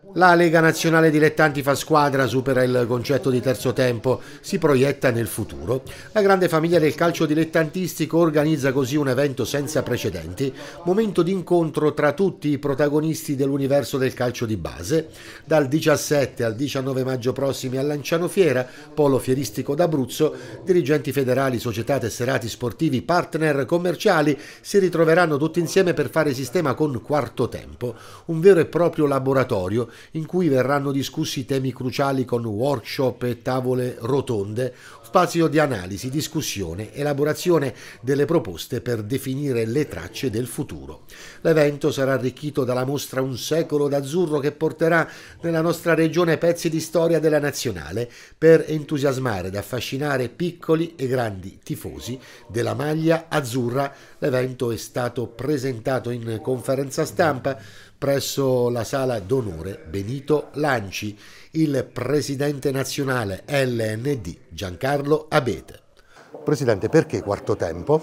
La Lega Nazionale Dilettanti fa squadra, supera il concetto di terzo tempo, si proietta nel futuro. La grande famiglia del calcio dilettantistico organizza così un evento senza precedenti, momento d'incontro tra tutti i protagonisti dell'universo del calcio di base. Dal 17 al 19 maggio prossimi a Lanciano Fiera, polo fieristico d'Abruzzo, dirigenti federali, società, tesserati sportivi, partner commerciali si ritroveranno tutti insieme per fare sistema con Quarto Tempo, un vero e proprio laboratorio in cui verranno discussi temi cruciali con workshop e tavole rotonde, spazio di analisi, discussione, elaborazione delle proposte per definire le tracce del futuro. L'evento sarà arricchito dalla mostra Un secolo d'azzurro che porterà nella nostra regione pezzi di storia della nazionale per entusiasmare ed affascinare piccoli e grandi tifosi della maglia azzurra. L'evento è stato presentato in conferenza stampa presso la sala d'onore Benito Lanci, il presidente nazionale LND Giancarlo Abete. Presidente, perché Quarto Tempo?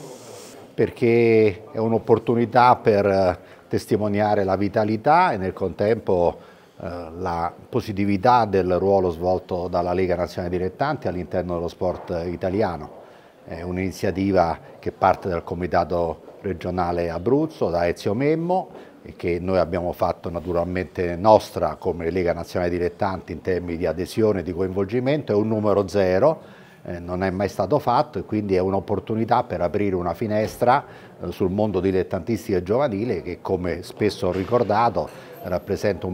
Perché è un'opportunità per testimoniare la vitalità e nel contempo la positività del ruolo svolto dalla Lega Nazionale Dilettanti all'interno dello sport italiano. È un'iniziativa che parte dal Comitato Regionale Abruzzo, da Ezio Memmo, e che noi abbiamo fatto naturalmente nostra come Lega Nazionale Dilettanti in termini di adesione e di coinvolgimento. È un numero zero, non è mai stato fatto, e quindi è un'opportunità per aprire una finestra sul mondo dilettantistico e giovanile che, come spesso ho ricordato, rappresenta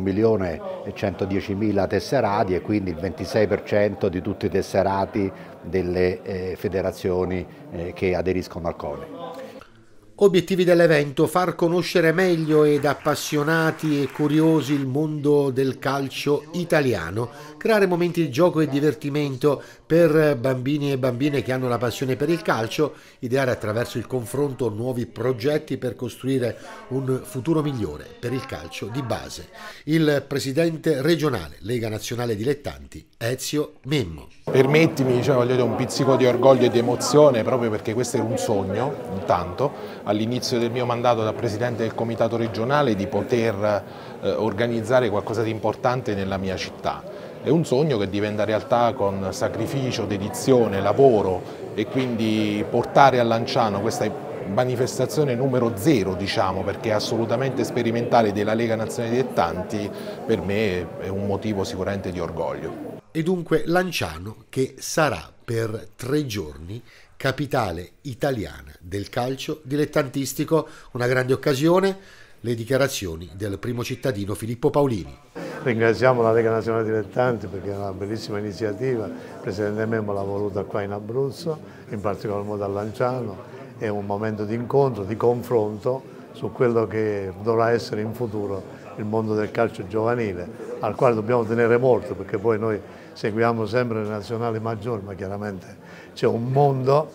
1.110.000 tesserati e quindi il 26% di tutti i tesserati delle federazioni che aderiscono al CONI. Obiettivi dell'evento: far conoscere meglio ed appassionati e curiosi il mondo del calcio italiano, creare momenti di gioco e divertimento per bambini e bambine che hanno la passione per il calcio, ideare attraverso il confronto nuovi progetti per costruire un futuro migliore per il calcio di base. Il presidente regionale Lega Nazionale Dilettanti Ezio Memmo. Permettimi, voglio dire, un pizzico di orgoglio e di emozione, proprio perché questo era un sogno, intanto, all'inizio del mio mandato da Presidente del Comitato regionale, di poter organizzare qualcosa di importante nella mia città. È un sogno che diventa realtà con sacrificio, dedizione, lavoro, e quindi portare a Lanciano questa manifestazione numero 0, perché è assolutamente sperimentale, della Lega Nazionale Dilettanti, per me è un motivo sicuramente di orgoglio. E dunque Lanciano, che sarà per 3 giorni capitale italiana del calcio dilettantistico, una grande occasione. Le dichiarazioni del primo cittadino Filippo Paolini. Ringraziamo la Lega Nazionale Dilettanti perché è una bellissima iniziativa, il Presidente Memmo l'ha voluta qua in Abruzzo, in particolar modo a Lanciano. È un momento di incontro, di confronto su quello che dovrà essere in futuro il mondo del calcio giovanile, al quale dobbiamo tenere molto, perché poi noi seguiamo sempre le nazionali maggiori, ma chiaramente c'è un mondo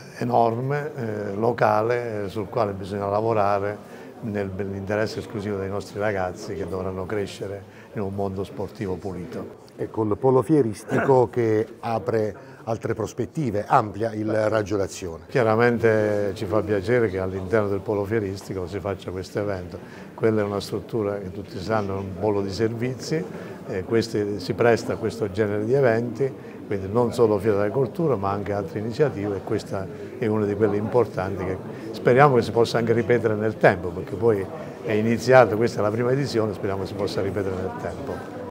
enorme, locale, sul quale bisogna lavorare nell'interesse esclusivo dei nostri ragazzi, che dovranno crescere in un mondo sportivo pulito. E col polo fieristico che apre altre prospettive, amplia il raggio d'azione. Chiaramente ci fa piacere che all'interno del polo fieristico si faccia questo evento. Quella è una struttura che tutti sanno, è un polo di servizi, si presta a questo genere di eventi, quindi non solo Fiera della Cultura ma anche altre iniziative, e questa è una di quelle importanti che speriamo che si possa anche ripetere nel tempo, perché poi è iniziato, questa è la prima edizione, speriamo si possa ripetere nel tempo.